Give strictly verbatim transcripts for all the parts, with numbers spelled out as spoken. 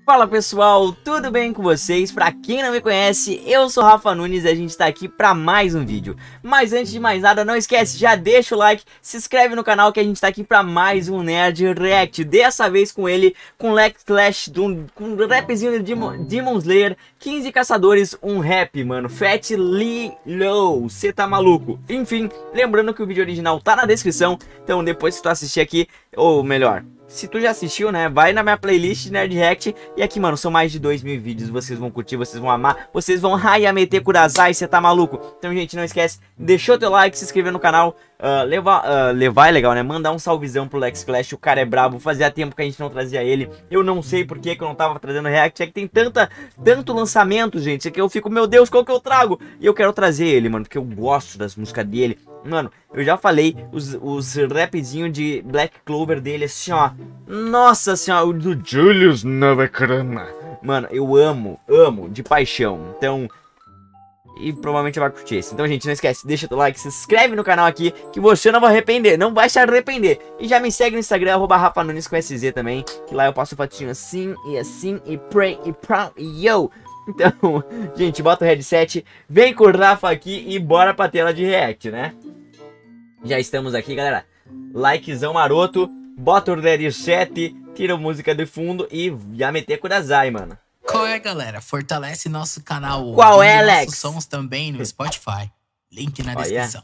Fala pessoal, tudo bem com vocês? Pra quem não me conhece, eu sou Rafa Nunes e a gente tá aqui pra mais um vídeo. Mas antes de mais nada, não esquece, já deixa o like, se inscreve no canal que a gente tá aqui pra mais um Nerd React. Dessa vez com ele, com Lex Clash, do, com um rapzinho de Demon, Demon Slayer, quinze caçadores, um rap, mano. Fat Lilo, cê tá maluco? Enfim, lembrando que o vídeo original tá na descrição, então depois que tu assistir aqui, ou melhor... se tu já assistiu, né, vai na minha playlist Nerd React. E aqui, mano, são mais de dois mil vídeos. Vocês vão curtir, vocês vão amar. Vocês vão Hayamete Kurasai, você tá maluco? Então, gente, não esquece, deixou teu like, se inscrever no canal. uh, levar, uh, levar é legal, né? Mandar um salvezão pro Lex Clash. O cara é brabo, fazia tempo que a gente não trazia ele. Eu não sei por que que eu não tava trazendo React. É que tem tanta, tanto lançamento, gente, é que eu fico, meu Deus, qual que eu trago? E eu quero trazer ele, mano, porque eu gosto das músicas dele. Mano, eu já falei, os, os rapzinhos de Black Clover dele, assim, ó. Nossa senhora, o do Julius Novakrama. Mano, eu amo, amo, de paixão. Então, e provavelmente vai curtir esse. Então, gente, não esquece, deixa o like, se inscreve no canal aqui, que você não vai arrepender, não vai se arrepender. E já me segue no Instagram, arroba Rafa Nunes com S Z também, que lá eu passo fotinho assim, e assim, e pray, e proud, e yo. Então, gente, bota o headset, vem com o Rafa aqui e bora pra tela de react, né? Já estamos aqui, galera. Likezão maroto, bota o headset, tira a música de fundo e já meter Kurasai, mano. Qual é, galera? Fortalece nosso canal. Qual é, Alex? Nossos sons também no Spotify. Link na oh, descrição.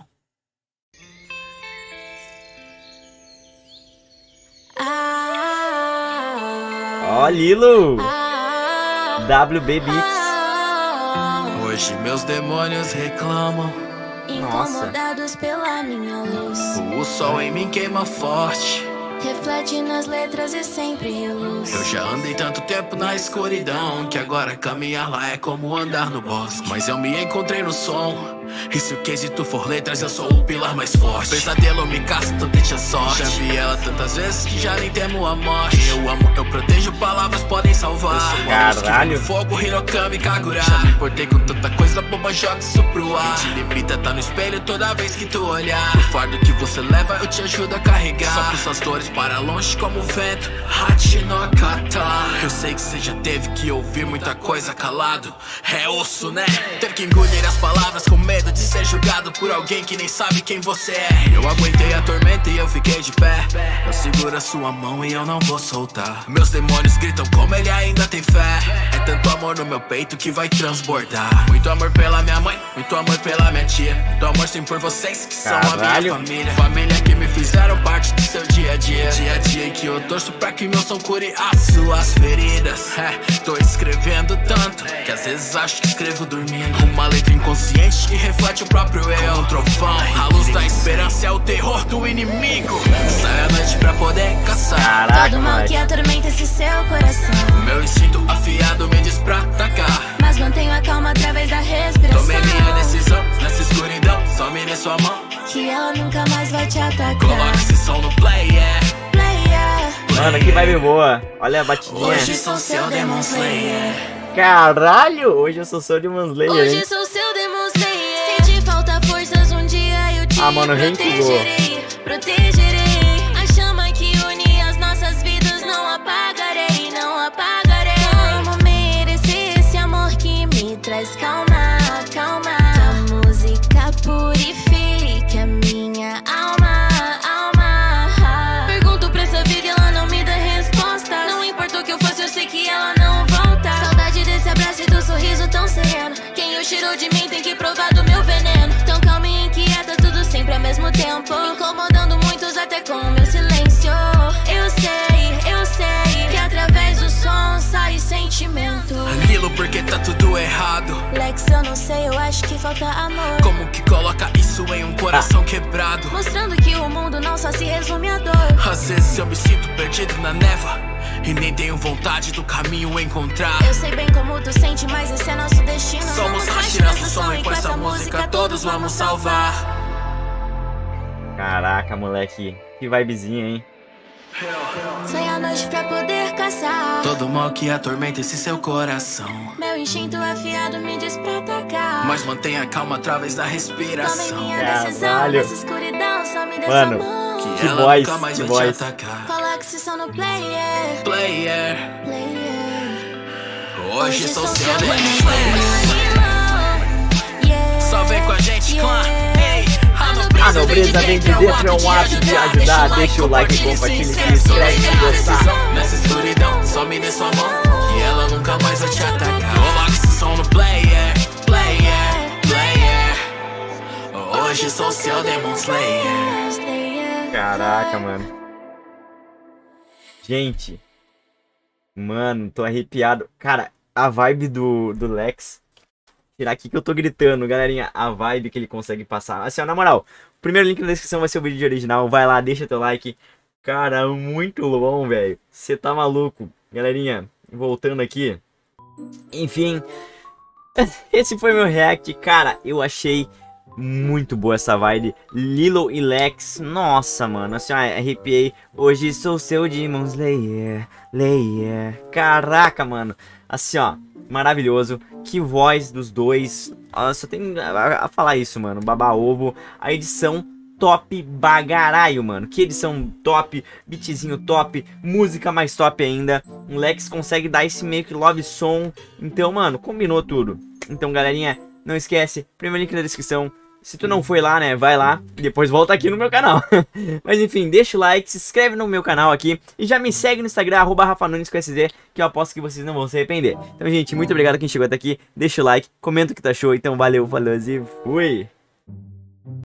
Ó, oh, Lilo. W B Beats. Hoje meus demônios reclamam, incomodados pela minha luz. O sol em mim queima forte, reflete nas letras e sempre reluz. Eu já andei tanto tempo na escuridão que agora caminhar lá é como andar no bosque. Mas eu me encontrei no som, e se o quesito for letras eu sou o pilar mais forte. Pesadelo me caça, então deixa sorte. Já vi ela tantas vezes que já nem temo a morte. Eu amo, eu protejo, palavras podem salvar. Eu sou caralho, fogo, Hirokami, Kagura. Já me importei com tanta coisa boba, joga isso pro ar. Quem te limita tá no espelho toda vez que tu olhar. O fardo que você leva eu te ajudo a carregar. Só com suas dores para longe como o vento, Hachi no Kata. Eu sei que você já teve que ouvir muita coisa calado. É osso, né? Ter que engolir as palavras com medo de ser julgado por alguém que nem sabe quem você é. Eu aguentei a tormenta e eu fiquei de pé. Eu seguro a sua mão e eu não vou soltar. Meus demônios gritam como ele ainda tem fé. É tanto amor no meu peito que vai transbordar. Muito amor pela minha mãe, muito amor pela minha tia. Muito amor sim por vocês que são caralho, a minha família. Família que me fizeram parte do seu dia a dia. Dia a dia em que eu torço pra que meu som cure as suas feridas. É, tô escrevendo tanto que às vezes acho que escrevo dormindo. Uma letra inconsciente que reflete o próprio eu. Como um trovão, a luz da esperança é o terror do inimigo. Sai à noite pra poder caçar. Caraca, todo mal que atormenta esse seu coração. Meu instinto afiado me diz pra atacar, mas mantenho a calma através da respiração. Tomei minha decisão nessa escuridão, só me dê sua mão que ela nunca mais vai te atacar. Coloque esse som no play, yeah. Play, yeah. Mano, que vibe boa. Olha a batidinha. Hoje sou seu Demon Slayer. Caralho, hoje eu sou seu Demon Slayer, hoje hein? sou seu Demon Slayer. Se te falta forças um dia eu te ah, mano, protegerei, protegerei. A chama que une as nossas vidas não apagarei, não apagarei. Como merecer esse amor que me traz calma, calma. A música purifica a minha alma, alma. Pergunto pra essa vida e ela não me dá resposta. Não importa o que eu faço, eu sei que ela não volta. Saudade desse abraço e do sorriso tão sereno. Quem o tirou de mim tem que provar do meu veneno. Tão calma e inquieta, tudo sempre ao mesmo tempo, incomodando muitos até com o meu silêncio. Eu sei, eu sei que através do som sai sentimento. Lilo, porque tá tudo errado. Lex, eu não sei, eu acho que falta amor. Como que coloca isso em um coração quebrado? Mostrando que o mundo não só se resume a dor. Às vezes eu me sinto perdido na névoa e nem tenho vontade do caminho encontrar. Eu sei bem como tu sente, mas esse é nosso destino. Somos Hachi nosso som e com essa música todos vamos salvar. Caraca, moleque, que vibezinha, hein? Sai à noite pra poder caçar todo mal que atormenta esse seu coração. Meu instinto afiado me diz pra atacar, mas mantenha calma através da respiração. Tomei minha decisão nessa escuridão, só me dê sua mão. Que, que ela voz, nunca mais que vai voz. te atacar. Coloque esse som no player, Player, player. Hoje sou seu Demon Slayer. Só vem com a gente, clã. A nobreza vem de dentro, é um ato de ajudar. Deixa o like, compartilha, se inscreve se gostar. Nessa escuridão, só me dê sua mão, que ela nunca mais vai te atacar. Coloca esse som no player, player, player. Hoje sou seu Demon Slayer. Caraca, mano. Gente. Mano, tô arrepiado. Cara, a vibe do, do Lex. Tirar aqui que eu tô gritando, galerinha. A vibe que ele consegue passar. Assim, ó, na moral. O primeiro link na descrição vai ser o vídeo original. Vai lá, deixa teu like. Cara, muito bom, velho. Você tá maluco. Galerinha, voltando aqui. Enfim. Esse foi meu react. Cara, eu achei muito boa essa vibe. Lilo e Lex. Nossa, mano. Assim, ó, arrepiei. Hoje sou seu Demon Slayer. Slayer. Caraca, mano. Assim, ó. Maravilhoso. Que voz dos dois. Ah, só tem a, a falar isso, mano. Baba ovo. A edição top bagaraio, mano. Que edição top. Beatzinho top. Música mais top ainda. O Lex consegue dar esse meio que love song. Então, mano, combinou tudo. Então, galerinha, não esquece. Primeiro link na descrição. Se tu não foi lá, né, vai lá e depois volta aqui no meu canal. Mas enfim, deixa o like, se inscreve no meu canal aqui e já me segue no Instagram, arroba Rafa Nunes com S Z, que eu aposto que vocês não vão se arrepender. Então, gente, muito obrigado a quem chegou até aqui. Deixa o like, comenta o que tu achou. Então, valeu, falou e fui!